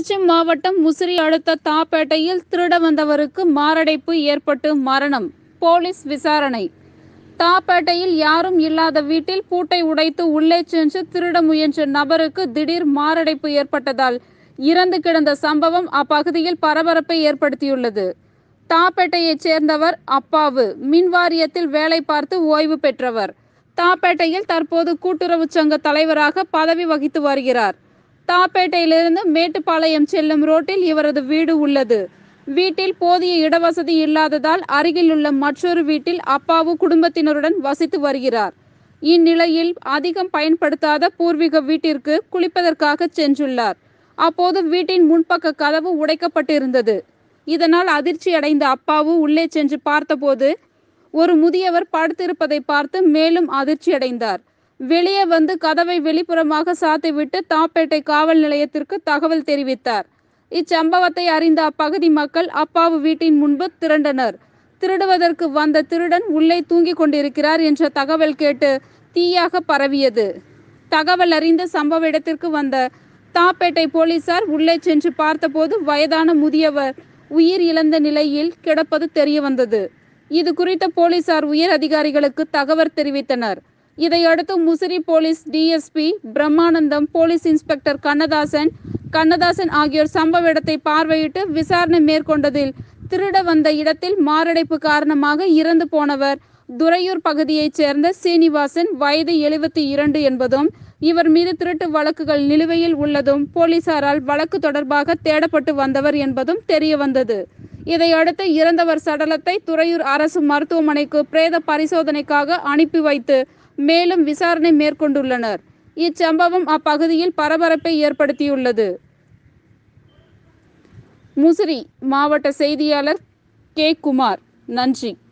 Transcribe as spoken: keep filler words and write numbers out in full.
திருச்சி மாவட்டம் முசிறி அடுத்த தாப்பேட்டையில் திருட வந்தவருக்கு மாரடைப்பு ஏற்பட்டு மரணம். போலீஸ் விசாரணை. தாப்பேட்டையில் யாரும் இல்லாத வீட்டில் பூட்டை உடைத்து உள்ளே சென்று திருட முயன்ற நபருக்கு திடீர் மாரடைப்பு ஏற்பட்டதால் இறந்து கிடந்த சம்பவம் அப்பகுதியில் பரபரப்பை ஏற்படுத்தியுள்ளது. தாப்பேட்டையைச் சேர்ந்தவர் அப்பாவு. மின் வாரியத்தில் வேலை பார்த்து ஓய்வு பெற்றவர். தாப்பேட்டையில் தற்போது கூட்டுறவு சங்க தலைவராக பதவி வகித்து வருகிறார். தாப்பேட்டையிலிருந்து மேட்டுப்பாளையம் செல்லும் ரோட்டில் இவரது வீடு உள்ளது. வீட்டில் போதிய இடவசதி இல்லாததால் அருகில் உள்ள மற்றொரு வீட்டில் அப்பாவு குடும்பத்தினருடன் வசித்து வருகிறார். இந்நிலையில் அதிகம் பயன்படுத்தாத பூர்வீக வீட்டிற்கு குளிப்பதற்காக சென்றுள்ளார். அப்போது வீட்டின் முன்பக்க கதவு உடைக்கப்பட்டிருந்தது. இதனால் அதிர்ச்சி அடைந்த அப்பாவு உள்ளே சென்று பார்த்தபோது ஒரு முதியவர் படுத்திருப்பதை பார்த்து மேலும் அதிர்ச்சி அடைந்தார். வெளியே வந்து கதவை வெளிப்புறமாக சாத்திவிட்டு தாப்பேட்டை காவல் நிலையத்திற்கு தகவல் தெரிவித்தார். இச்சம்பவத்தை அறிந்த அப்பகுதி மக்கள் அப்பாவு வீட்டின் முன்பு திரண்டனர். திருடுவதற்கு வந்த திருடன் உள்ளே தூங்கிக் கொண்டிருக்கிறார் என்ற தகவல் கேட்டு தீயாக பரவியது. தகவல் அறிந்த சம்பவ இடத்திற்கு வந்த தாப்பேட்டை போலீசார் உள்ளே சென்று பார்த்தபோது வயதான முதியவர் உயிர் இழந்த நிலையில் கிடப்பது தெரிய வந்தது. இது குறித்த போலீசார் உயர் அதிகாரிகளுக்கு தகவல் தெரிவித்தனர். இதையடுத்து Musiri police DSP Brahmanandam, police inspector Kannadasan Kannadasan ஆகியோர் சம்பவ இடத்தை பார்வையிட்டு விசாரணை மேற்கொண்டதில் திருட வந்த இடத்தில் மாரடைப்பு காரணமாக இறந்து போனவர் துறையூர் பகுதியைச் சேர்ந்த சீனிவாசன், வயது எழுபத்தி இரண்டு என்பதும் இவர் மீது திருட்டு வழக்குகள் நிலுவையில் உள்ளதும் போலீசாரால் வழக்கு தொடர்பாக தேடப்பட்டு வந்தவர் என்பதும் தெரிய வந்தது. இதையடுத்து இறந்தவர் சடலத்தை துறையூர் அரசு மருத்துவமனைக்கு பிரேத பரிசோதனைக்காக அனுப்பி வைத்து மேலும் விசாரணை மேற்கொண்டுள்ளனர். இச்சம்பவம் அப்பகுதியில் பரபரப்பை ஏற்படுத்தியுள்ளது. முசிறி மாவட்ட செய்தியாளர் கே குமார். நன்றி.